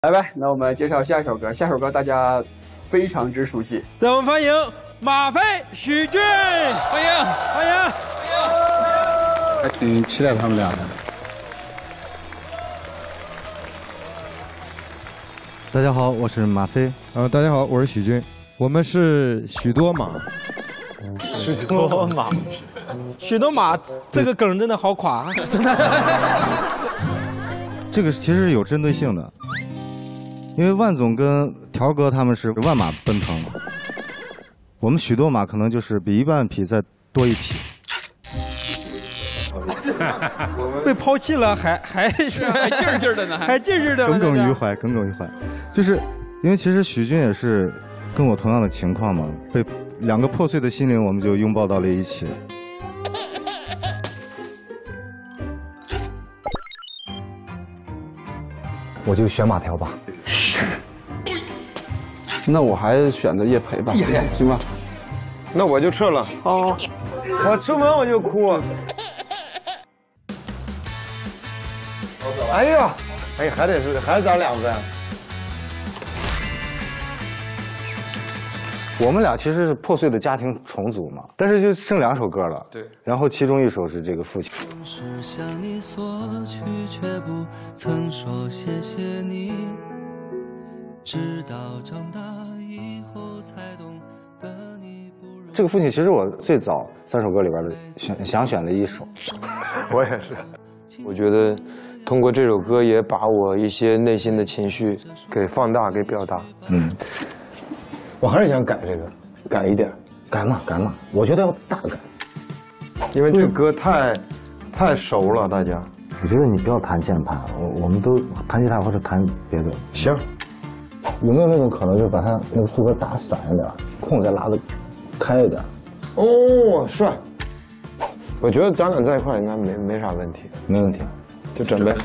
来吧，那我们介绍下一首歌。下首歌大家非常之熟悉， 让我们欢迎马飞、许骏，欢迎欢迎！ 还挺期待他们俩的。 大家好，我是马飞。 大家好，我是许骏。我们是许多马。 许多马， 许多马，这个梗真的好垮。 这个其实是有针对性的。因为万总跟条哥他们是万马奔腾，我们许多马可能就是比一万匹再多一匹。 被抛弃了还劲劲的呢， 还劲劲的， 耿耿于怀，耿耿于怀。就是因为其实许骏也是跟我同样的情况嘛，被两个破碎的心灵，我们就拥抱到了一起。 我就选马条吧。 那我还选择叶培吧，行吧？ 那我就撤了。哦，我出门我就哭。哎呀，哎，还是咱两个。 我们俩其实是破碎的家庭重组嘛，但是就剩2首歌了。 对， 然后其中一首是这个父亲。 是向你索取，却不曾说谢谢你。直到长大以后才懂得你不容易。 这个父亲其实我最早3首歌里边的想选的一首。 我也是，我觉得通过这首歌也把我一些内心的情绪给放大、给表达。我还是想改这个，改一点， 改嘛，我觉得要大改， 因为这个歌太熟了，大家。 我觉得你不要弹键盘，我们都弹吉他或者弹别的。 行， 有没有那种可能，就是把它那个副歌打散一点，空再拉得开一点？ 哦，帅！我觉得咱俩在一块应该没啥问题， 没问题， 就整呗。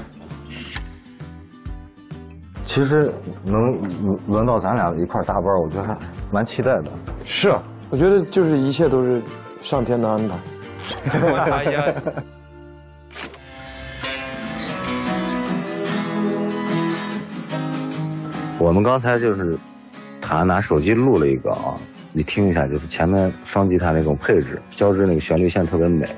其实能轮到咱俩一块搭班，我觉得还蛮期待的。 是啊，我觉得就是一切都是上天的安排。 哎呀， 我们刚才就是拿手机录了一个啊，你听一下，就是前面双吉他那种配置，交织那个旋律线特别美。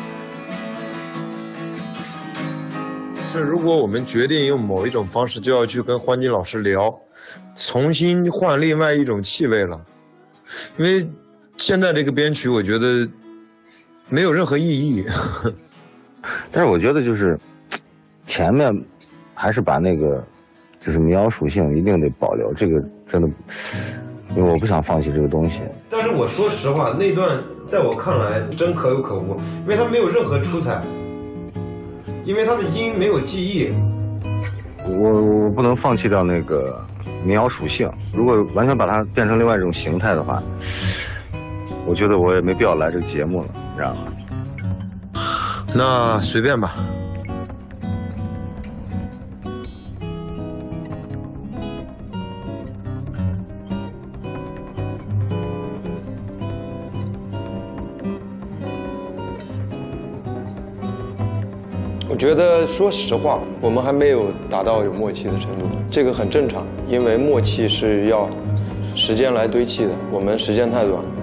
是，如果我们决定用某一种方式，就要去跟欢金老师聊，重新换另外一种气味了。因为现在这个编曲，我觉得没有任何意义。 但是我觉得就是前面还是把那个就是民谣属性一定得保留，这个真的，因为我不想放弃这个东西。 但是我说实话，那段在我看来真可有可无，因为它没有任何出彩。因为他的音没有记忆， 我不能放弃掉那个民谣属性。如果完全把它变成另外一种形态的话，我觉得我也没必要来这个节目了，你知道吗？ 那随便吧。我觉得，说实话，我们还没有达到有默契的程度，这个很正常，因为默契是要时间来堆砌的，我们时间太短。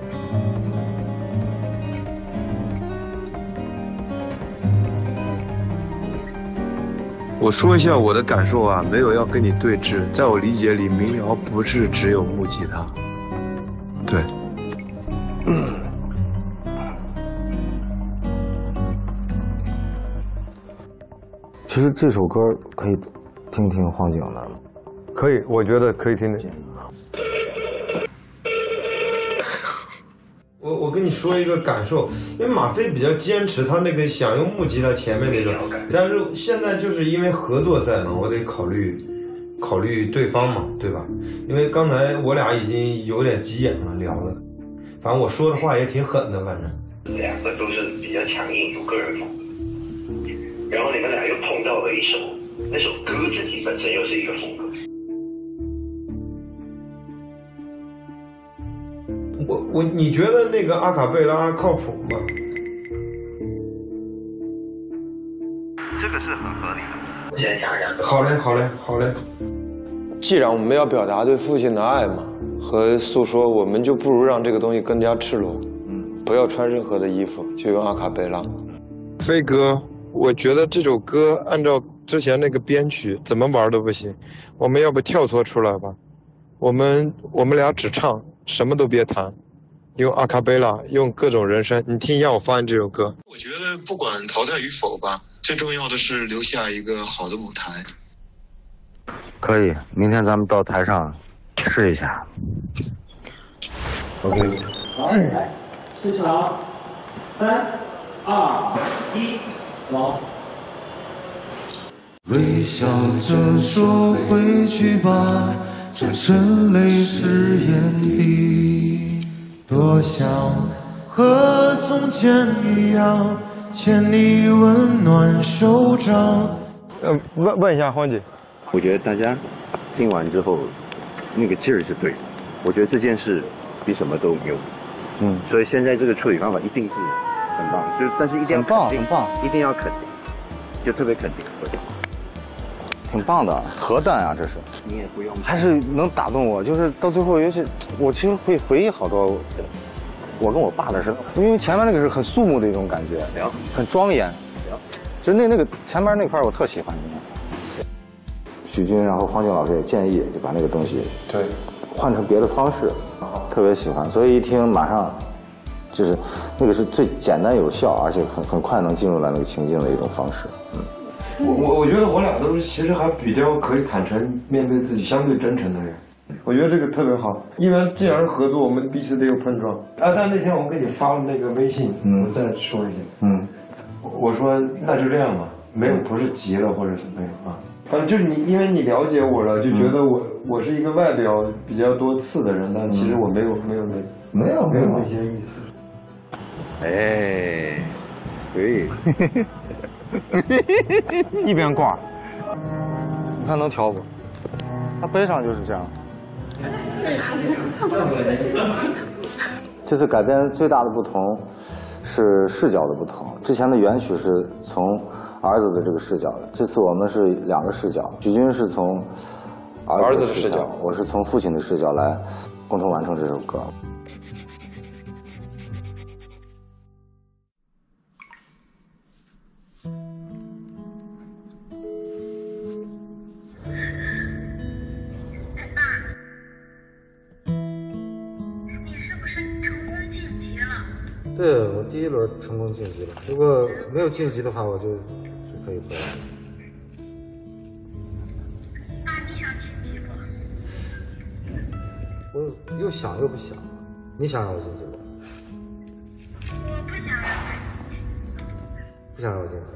我说一下我的感受啊，没有要跟你对峙，在我理解里，民谣不是只有木吉他，对。 其实这首歌可以听听黄景的， 可以，我觉得可以听听。我跟你说一个感受，因为马飞比较坚持他那个想用木吉他前面那个，但是现在就是因为合作在嘛，我得考虑对方嘛，对吧？因为刚才我俩已经有点急眼了，聊了，反正我说的话也挺狠的，反正。 两个都是比较强硬，有个人风格。然后你们俩又碰到了一首，那首歌自己本身又是一个风格。 你觉得那个阿卡贝拉靠谱吗？ 这个是很合理的。先想想。 好嘞。 既然我们要表达对父亲的爱嘛，和诉说，我们就不如让这个东西更加赤裸。不要穿任何的衣服，就用阿卡贝拉。 飞哥，我觉得这首歌按照之前那个编曲怎么玩都不行，我们要不跳脱出来吧？我们俩只唱，什么都别弹，用阿卡贝拉，用各种人声。你听一下我发现这首歌。 我觉得不管淘汰与否吧，最重要的是留下一个好的舞台。 可以，明天咱们到台上试一下。OK。 来，市场，3、2、1，走。 微笑着说回去吧，转身泪湿眼底。多想和从前一样，牵你温暖手掌。 问一下黄姐， 我觉得大家听完之后，那个劲儿是对的。我觉得这件事比什么都牛。所以现在这个处理方法一定是很棒，但是一定要肯定， 很棒， 一定要肯定，就特别肯定。 挺棒的，核弹啊，这是。 你也不用， 还是能打动我。就是到最后，尤其我其实会回忆好多，我跟我爸的事，因为前面那个是很肃穆的一种感觉，很庄严。就那个前面那块我特喜欢。许军，然后方静老师也建议就把那个东西对换成别的方式，特别喜欢。所以一听马上就是那个是最简单有效，而且很快能进入到那个情境的一种方式。 我觉得我俩都是其实还比较可以坦诚面对自己、相对真诚的人。我觉得这个特别好，因为既然是合作，我们彼此得有碰撞。但那天我给你发了那个微信，我再说一下。我说那就这样吧，没有不是急了或者怎么样啊。反正就是你，因为你了解我了，就觉得我是一个外表比较多刺的人，但其实我没有那些意思。 哎，对。 一边挂，你看能调不？它背上就是这样。这次改编最大的不同是视角的不同。之前的原曲是从儿子的这个视角的，这次我们是2个视角。许军是从儿子的视角，我是从父亲的视角来共同完成这首歌。对，我第1轮成功晋级了。如果没有晋级的话，我就可以回来了。 爸，你想晋级不？ 我又想又不想。你想让我晋级不？ 我不想让你。 不想让我晋级。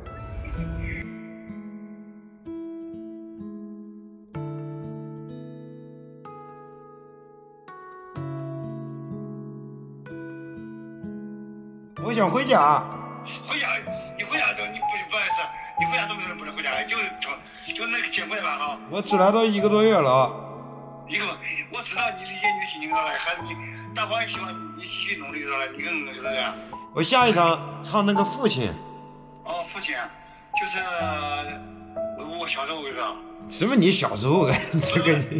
我想回家。 回家？你回家你不好意思，你回家怎么不能回家？就那个结婚吧哈。 我出来都1个多月了。 我知道你理解你的心情了，还是你大伙也希望你继续努力了，你更努力了。 我下一场唱那个父亲。 哦，父亲，就是我小时候是吧？ 什么你小时候这个你。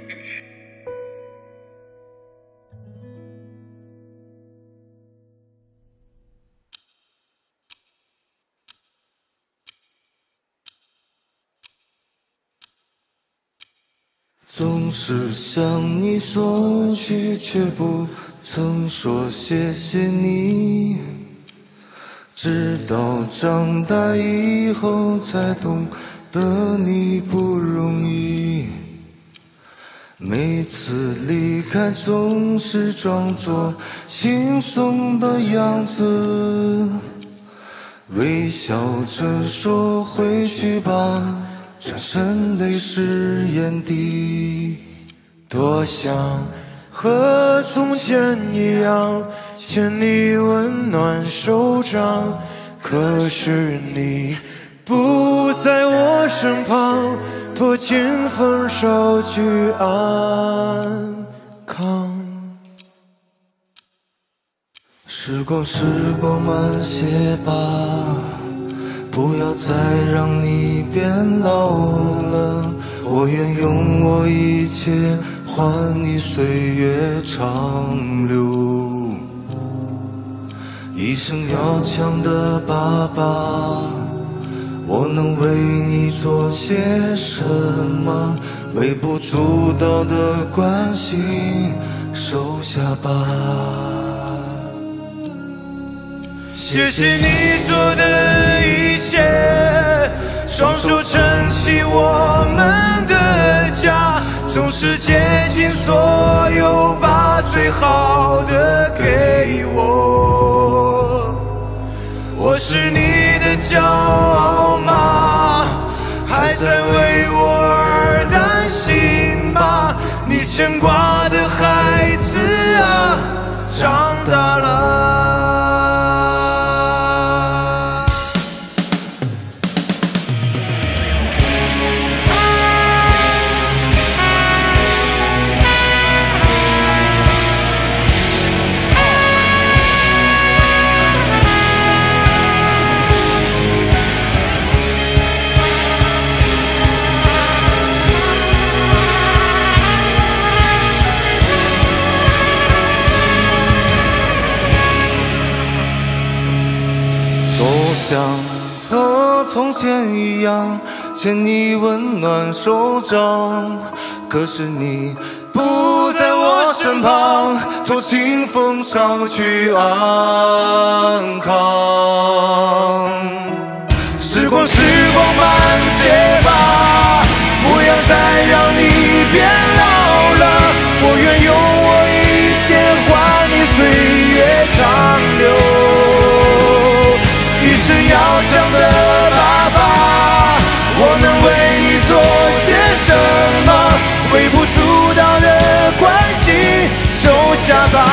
总是向你索取，却不曾说谢谢你。直到长大以后，才懂得你不容易。每次离开，总是装作轻松的样子，微笑着说回去吧。转身泪湿眼底，多想和从前一样牵你温暖手掌，可是你不在我身旁，托清风捎去安康。时光慢些吧，不要再让你变老了，我我愿用我一切换你岁月长流。一生要强的爸爸，我能为你做些什么？微不足道的关心，收下吧。谢谢你做的一切，双手撑起我们的家，总是竭尽所有，把最好的给我。我是你的骄傲吗？还在为我而担心吗？你牵挂的孩子啊，长大了。想和从前一样牵你温暖手掌，可是你不在我身旁，托清风捎去安康。时光慢些吧，不要再让你变老了。我愿用我一切换你岁月长流。一生要强的爸爸，我能为你做些什么？微不足道的关心，收下吧。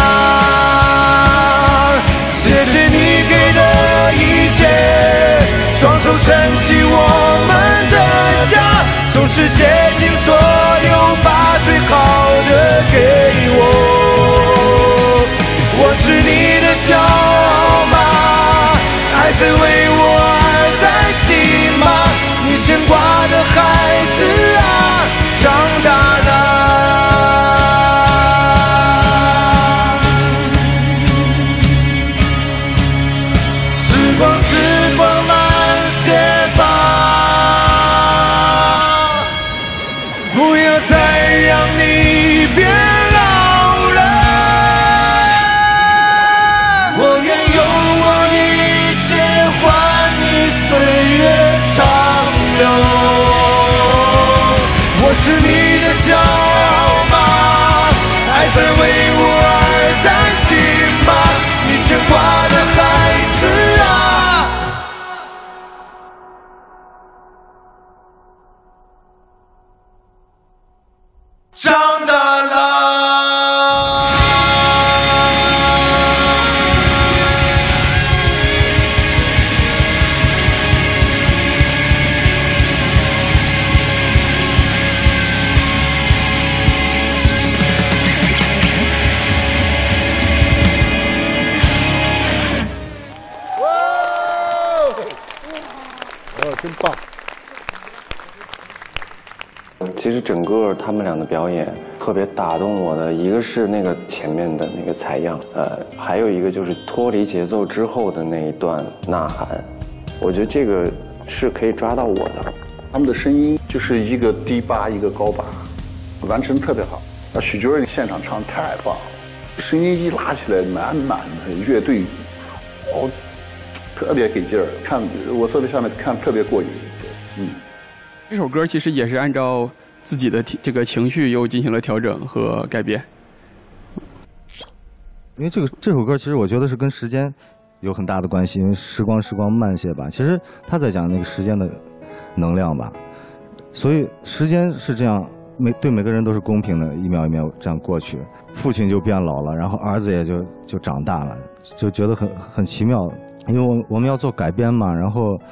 谢谢你给的一切，双手撑起我们的家，总是竭尽所有，把最好的给我。我是你的骄傲吗？还在为我而担心吗？你牵挂的孩子啊，长大了。时光慢些吧，不要再让你变老了。我愿用我一切换你岁月长流。我是你的骄傲吗？还在为我而担心吗？你牵挂的孩子啊，长大了。 真棒！ 其实整个他们俩的表演特别打动我的，一个是那个前面的那个采样，还有一个就是脱离节奏之后的那一段呐喊，我觉得这个是可以抓到我的。 他们的声音就是一个低八一个高八，完成特别好。许军儿现场唱太棒了，声音一拉起来满满的乐队，特别给劲儿，看我坐在下面看特别过瘾。 这首歌其实也是按照自己的这个情绪又进行了调整和改编。 因为这首歌其实我觉得是跟时间有很大的关系，因为时光慢些吧。其实他在讲那个时间的能量吧，所以时间是这样，对每个人都是公平的，一秒一秒这样过去。父亲就变老了，然后儿子也就长大了，就觉得很奇妙。因为我们要做改编嘛，然后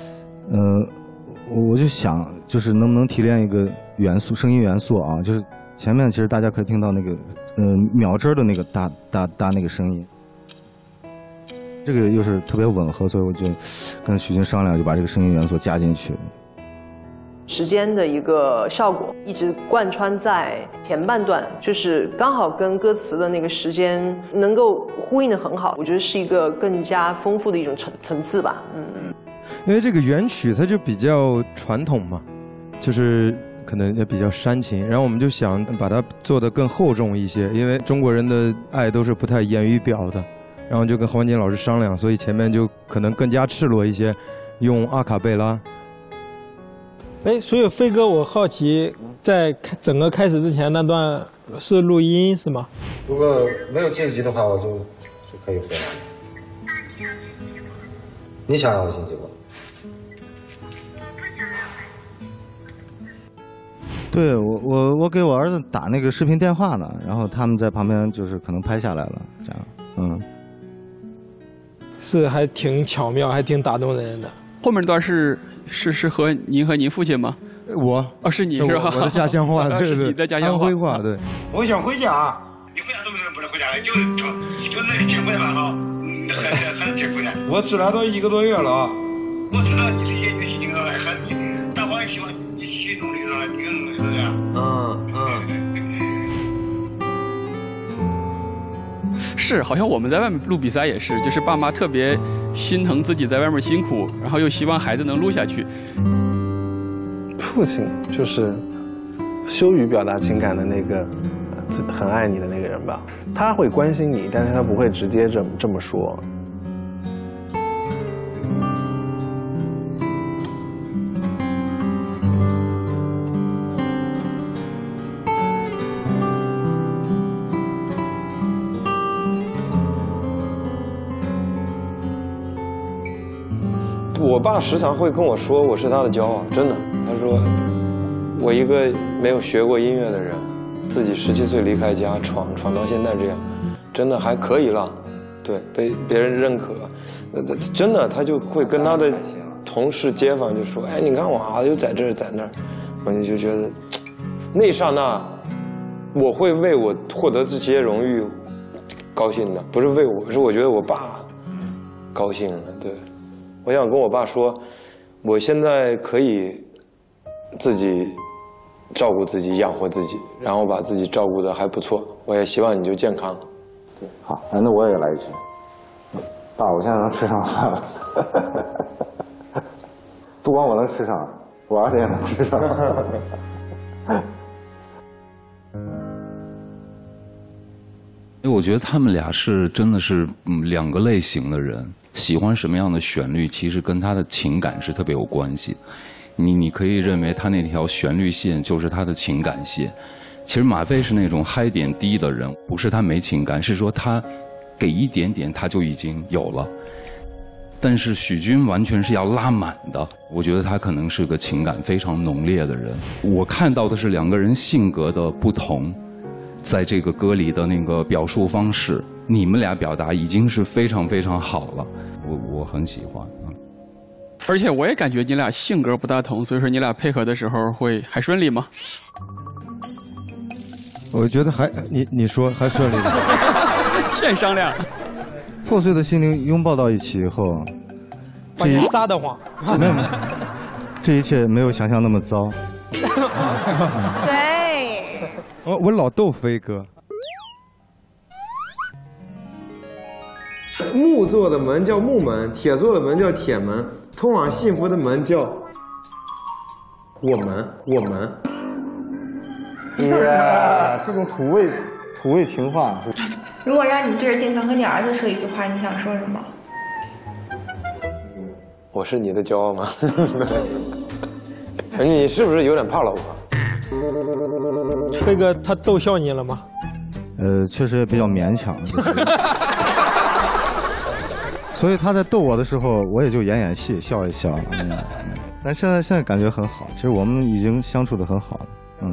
我就想，就是能不能提炼一个元素，声音元素啊，就是前面其实大家可以听到那个秒针的那个哒那个声音，这个又是特别吻合，所以我就跟许军商量，就把这个声音元素加进去。 时间的一个效果，一直贯穿在前半段，就是刚好跟歌词的那个时间能够呼应得很好，我觉得是一个更加丰富的一种层次吧。 因为这个原曲它就比较传统嘛，就是可能也比较煽情，然后我们就想把它做得更厚重一些，因为中国人的爱都是不太言语表的，然后就跟何文锦老师商量，所以前面就可能更加赤裸一些，用阿卡贝拉。 所以飞哥，我好奇，在整个开始之前那段是录音是吗？ 如果没有晋级的话，我就可以回来。你想让我晋级不？ 对我给我儿子打那个视频电话呢，然后他们在旁边就是可能拍下来了，这样， 是还挺巧妙，还挺打动人的。 后面那段是和您父亲吗？ 我是你是吧？ 我的家乡话，对对， 你的家乡安徽话，对。 我想回家。你回家怎么不能回家？就那结婚吧哈，还结婚呢。 我治疗都1个多月了。 我知道你这些有心了，还你大伙也希望你继续努力了，你更是不是？ 是，好像我们在外面录比赛也是，就是爸妈特别心疼自己在外面辛苦，然后又希望孩子能录下去。 父亲就是羞于表达情感的那个很爱你的那个人吧，他会关心你，但是他不会直接这么说。 我爸时常会跟我说我是他的骄傲，真的。他说我一个没有学过音乐的人，自己17岁离开家闯到现在这样，真的还可以了。对，被别人认可，真的他就会跟他的同事街坊就说，哎，你看我儿子就在这儿在那儿，我就觉得那一刹那我会为我获得这些荣誉高兴的，不是为我，是我觉得我爸高兴了。对，我想跟我爸说，我现在可以自己照顾自己，养活自己，然后把自己照顾得还不错。我也希望你就健康。 对，好，那我也来一句。爸，我现在能吃上饭了。不光我能吃上，我儿子也能吃上。 因为我觉得他们俩真的是2个类型的人，喜欢什么样的旋律，其实跟他的情感是特别有关系。你可以认为他那条旋律线就是他的情感线。其实马飞是那种嗨点低的人，不是他没情感，是说他给一点点他就已经有了。但是许君完全是要拉满的，我觉得他可能是个情感非常浓烈的人。我看到的是2个人性格的不同，在这个歌里的那个表述方式，你们俩表达已经是非常非常好了，我很喜欢。 而且我也感觉你俩性格不大同，所以说你俩配合的时候还顺利吗？ 我觉得你说还顺利吗？ 现商量。 破碎的心灵拥抱到一起以后， 把你扎得慌。 没有，这一切没有想象那么糟。 对。 我老逗飞哥。 木做的门叫木门，铁做的门叫铁门，通往幸福的门叫我们。 这种土味情话。 如果让你对着镜头和你儿子说一句话，你想说什么？ 我是你的骄傲吗？你是不是有点怕老婆？ 飞哥他逗笑你了吗？ 确实也比较勉强。所以他在逗我的时候，我也就演戏，笑一笑。但现在感觉很好，其实我们已经相处得很好了。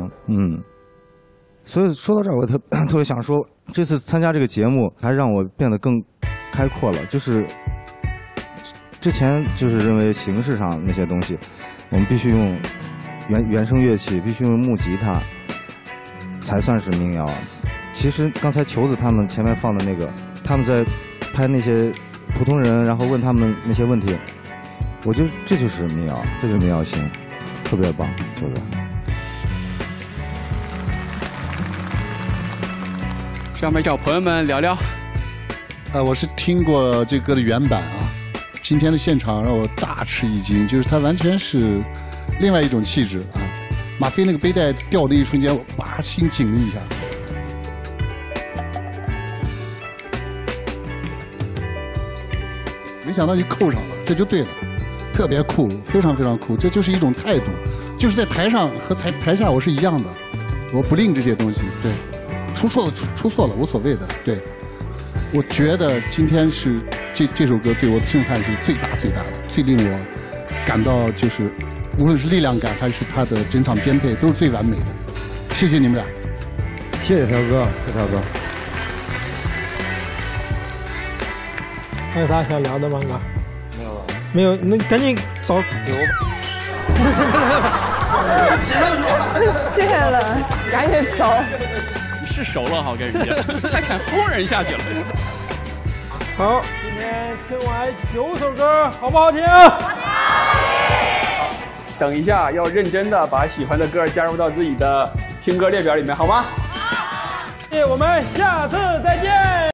所以说到这儿，我特别想说，这次参加这个节目，还让我变得更开阔了。就是之前就是认为形式上那些东西，我们必须用原声乐器，必须用木吉他才算是民谣。其实刚才球子他们前面放的那个，他们在拍那些普通人，然后问他们那些问题，我觉得这就是民谣，这就是民谣性。 特别棒，觉得。 上面找朋友们聊聊。 我是听过这歌的原版啊，今天的现场让我大吃一惊，就是它完全是另外一种气质啊。马飞那个背带掉的一瞬间，我把心紧了一下。没想到你扣上了，这就对了，特别酷，非常非常酷，这就是一种态度，就是在台上和台下我是一样的，我不吝这些东西，对，出错了无所谓的，对，我觉得今天是这首歌对我的震撼是最大的，最令我感到就是无论是力量感还是它的整场编配都是最完美的，谢谢你们俩， 谢谢涛哥， 谢谢涛哥。 还有啥想聊的吗，哥？ 没有了。 没有，那赶紧找有。 谢了，赶紧走。 你是熟了哈，跟人家还敢轰人下去了。 好，今天听完9首歌，好不好听？ 等一下要认真的把喜欢的歌加入到自己的听歌列表里面，好吗？ 我们下次再见。